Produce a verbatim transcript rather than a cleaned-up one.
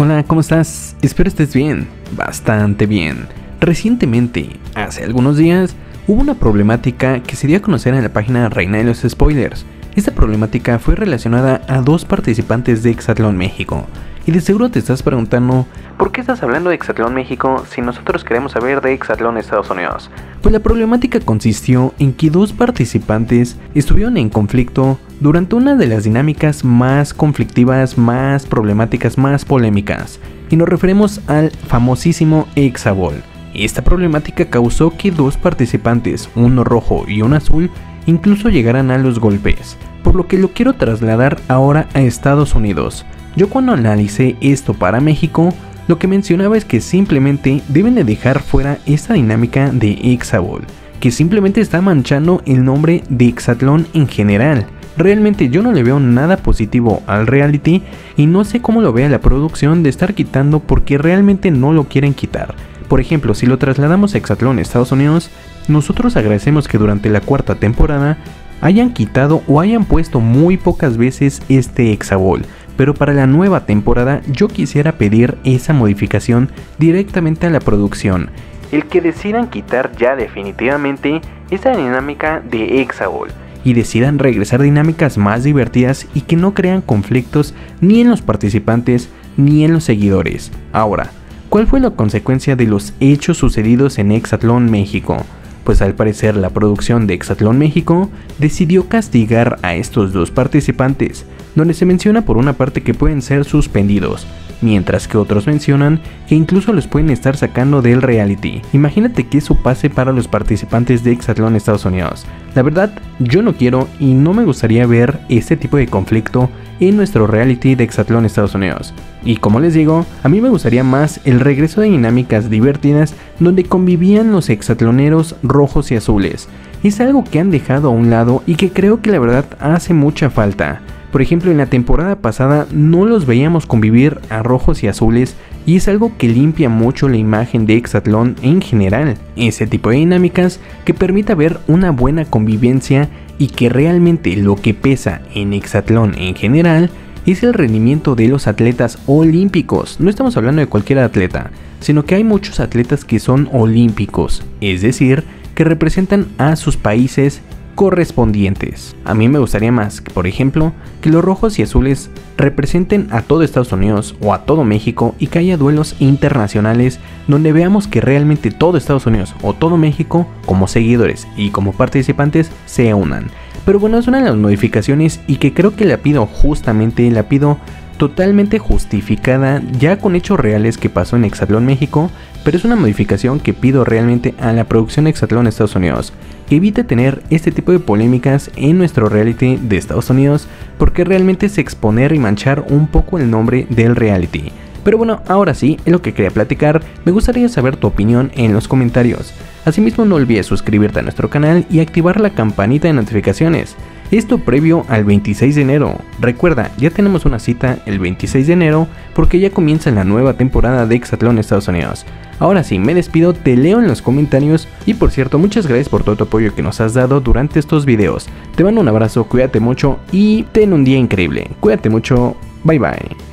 Hola, ¿cómo estás? Espero estés bien, bastante bien. Recientemente, hace algunos días, hubo una problemática que se dio a conocer en la página Reina de los Spoilers. Esta problemática fue relacionada a dos participantes de Exatlón México. Y de seguro te estás preguntando, ¿por qué estás hablando de Exatlón México si nosotros queremos saber de Exatlón Estados Unidos? Pues la problemática consistió en que dos participantes estuvieron en conflicto durante una de las dinámicas más conflictivas, más problemáticas, más polémicas. Y nos referimos al famosísimo Exaball. Esta problemática causó que dos participantes, uno rojo y uno azul, incluso llegaran a los golpes. Por lo que lo quiero trasladar ahora a Estados Unidos. Yo cuando analicé esto para México, lo que mencionaba es que simplemente deben de dejar fuera esta dinámica de Exaball, que simplemente está manchando el nombre de Exatlón en general. Realmente yo no le veo nada positivo al reality y no sé cómo lo vea la producción de estar quitando porque realmente no lo quieren quitar. Por ejemplo, si lo trasladamos a Exatlón Estados Unidos, nosotros agradecemos que durante la cuarta temporada hayan quitado o hayan puesto muy pocas veces este Exaball. Pero para la nueva temporada yo quisiera pedir esa modificación directamente a la producción. El que decidan quitar ya definitivamente esta dinámica de Exaball y decidan regresar dinámicas más divertidas y que no crean conflictos ni en los participantes ni en los seguidores. Ahora, ¿cuál fue la consecuencia de los hechos sucedidos en Exatlón México? Pues al parecer la producción de Exatlón México decidió castigar a estos dos participantes, donde se menciona por una parte que pueden ser suspendidos, mientras que otros mencionan que incluso los pueden estar sacando del reality. Imagínate que eso pase para los participantes de Exatlón Estados Unidos. La verdad, yo no quiero y no me gustaría ver este tipo de conflicto en nuestro reality de Exatlón Estados Unidos. Y como les digo, a mí me gustaría más el regreso de dinámicas divertidas donde convivían los exatloneros rojos y azules. Es algo que han dejado a un lado y que creo que la verdad hace mucha falta. Por ejemplo, en la temporada pasada no los veíamos convivir a rojos y azules y es algo que limpia mucho la imagen de Exatlón en general. Ese tipo de dinámicas que permita ver una buena convivencia y que realmente lo que pesa en Exatlón en general es el rendimiento de los atletas olímpicos. No estamos hablando de cualquier atleta, sino que hay muchos atletas que son olímpicos, es decir, que representan a sus países correspondientes. A mí me gustaría más, que, por ejemplo, que los rojos y azules representen a todo Estados Unidos o a todo México y que haya duelos internacionales donde veamos que realmente todo Estados Unidos o todo México como seguidores y como participantes se unan. Pero bueno, es una de las modificaciones y que creo que la pido justamente, la pido totalmente justificada ya con hechos reales que pasó en Exatlón México, pero es una modificación que pido realmente a la producción de Exatlón Estados Unidos, que evite tener este tipo de polémicas en nuestro reality de Estados Unidos, porque realmente es exponer y manchar un poco el nombre del reality. Pero bueno, ahora sí, es lo que quería platicar. Me gustaría saber tu opinión en los comentarios. Asimismo, no olvides suscribirte a nuestro canal y activar la campanita de notificaciones. Esto previo al veintiséis de enero. Recuerda, ya tenemos una cita el veintiséis de enero porque ya comienza la nueva temporada de Exatlón Estados Unidos. Ahora sí, me despido, te leo en los comentarios y por cierto, muchas gracias por todo tu apoyo que nos has dado durante estos videos. Te mando un abrazo, cuídate mucho y ten un día increíble. Cuídate mucho, bye bye.